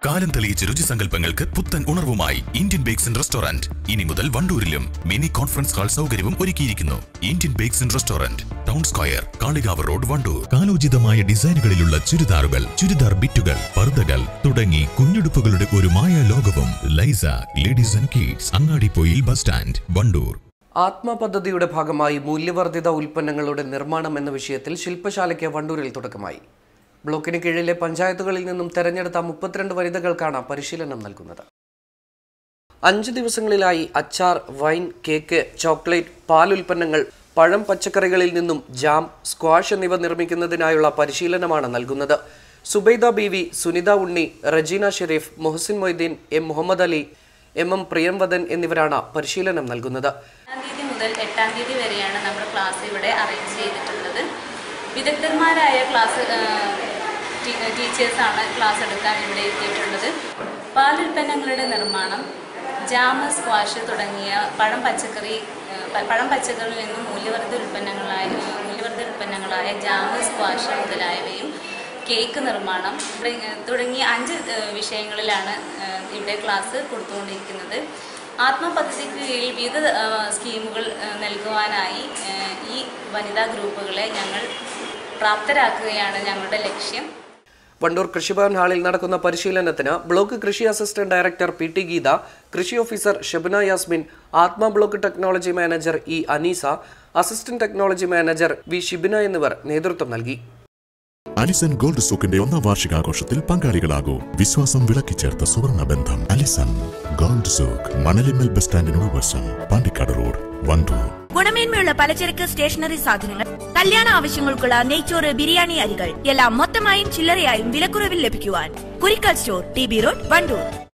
കാലം തെളിയിച്ച രുചിസങ്കല്പങ്ങൾക്ക് പുത്തൻ ഉണർവുമായി ഇന്ത്യൻ ബേക്സ് ആൻഡ് റെസ്റ്റോറന്റ് ഇനി മുതൽ വണ്ടൂരിലും മിനി കോൺഫറൻസ് ഹാൾ സൗകര്യവും ഒരുക്കിയിരിക്കുന്നു. Indian bakes and restaurant, town square, Kalikavu road, Wandoor. കാലോചിതമായ ഡിസൈനുകളിലുള്ള ചുരിദാറുകൾ, ചുരിദാർ ബിറ്റുകൾ, പർദ്ദകൾ തുടങ്ങി കുഞ്ഞുടുപ്പുകളുടെ ഒരു മായ ലോകവും. Laisa ladies and kids, Angadippoyil bus stand, Wandoor. Atma പദ്ധതിയുടെ ഭാഗമായി മൂല്യവർദ്ധിത ഉൽപ്പന്നങ്ങളുടെ നിർമ്മാണം എന്ന വിഷയത്തിൽ ശില്പശാലയ്ക്ക് വണ്ടൂരിൽ തുടക്കമായി. ബ്ലോക്കിന് കീഴിലെ പഞ്ചായത്തുകളിൽ നിന്നും തെരഞ്ഞെടുത്ത 32 വനിതകൾക്കാണ് പരിശീലനം നൽകുന്നത്. 5 ദിവസങ്ങളിലായി അച്ചാർ, വൈൻ, കേക്ക്, ചോക്ലേറ്റ്, പാലുൽപ്പന്നങ്ങൾ, പഴം, പച്ചക്കറികളിൽ നിന്നും ജാം, സ്ക്വാഷ് എന്നിവ നിർമ്മിക്കുന്നതിനായുള്ള പരിശീലനമാണ് നൽകുന്നത്. സുബൈദ ബീവി, സുനിത ഉണ്ണി, റജീന ഷെരീഫ്, മുഹസിൻ മൊയ്തീൻ, എം മുഹമ്മദ് അലി, എം പ്രിയംവദൻ എന്നിവരാണ് പരിശീലനം നൽകുന്നത്. 1 തീയതി മുതൽ 8 തീയതി വരെയാണ് നമ്മൾ ക്ലാസ് ഇവിടെ അറേഞ്ച് ചെയ്തിട്ടുള്ളത്. വിദഗ്ധന്മാരായ ടീച്ചേഴ്സാണ് ക്ലാസ് എടുക്കാൻ ഇവിടെ എത്തിയിട്ടുള്ളത്. പാലുൽപ്പന്നങ്ങളുടെ നിർമ്മാണം, ജാം, സ്ക്വാഷ് തുടങ്ങിയ പഴം പച്ചക്കറിയിൽ നിന്നും മൂല്യവർദ്ധിത ഉൽപ്പന്നങ്ങളായ ജാം, സ്ക്വാഷ് മുതലായവയും, കേക്ക് നിർമ്മാണം തുടങ്ങിയ 5 വിഷയങ്ങളിലാണ് ഇവിടെ ക്ലാസ് കൊടുത്തുകൊണ്ടിരിക്കുന്നത്. ആത്മ പദ്ധതിക്ക് കീഴിൽ വിവിധ സ്കീമുകൾ നൽകുവാനായി ഈ വനിതാ ഗ്രൂപ്പുകളെ ഞങ്ങൾ പ്രാപ്തരാക്കുകയാണ് ഞങ്ങളുടെ ലക്ഷ്യം. വണ്ടൂർ കൃഷിഭവൻ ഹാളിൽ നടക്കുന്ന പരിശീലനത്തിന് ബ്ലോക്ക് കൃഷി assistant director P T Geetha, കൃഷി officer Shebana Yasmin, Atma block technology manager E Aneesa, assistant technology manager V Shibina എന്നിവർ നേതൃത്വം നൽകി. അലിസൺ ഗോൾഡ് സൂക്കിന്റെ 1ാം വാർഷികാഘോഷത്തിൽ പങ്കാളികളാകൂ. വിശ്വാസം വിളക്കിച്ചേർത്ത സുവർണ ബന്ധം. അലിസൺ ഗോൾഡ് സൂക്ക്, മണലിമൽ ബസ് സ്റ്റാൻഡിനോട് വശം, പാണ്ടിക്കാട് റോഡ്, വണ്ടൂർ. ഗുണമേന്മയുള്ള പലചരക്ക് സ്റ്റേഷനറി സാധനങ്ങൾ, കല്യാണ ആവശ്യങ്ങൾക്കുള്ള നെയ്ച്ചോറ്, ബിരിയാണി അരികൾ എല്ലാം മൊത്തമായും ചില്ലറയായും വിലക്കുറവിൽ ലഭിക്കുവാൻ Kurikkal store, T B road, Wandoor.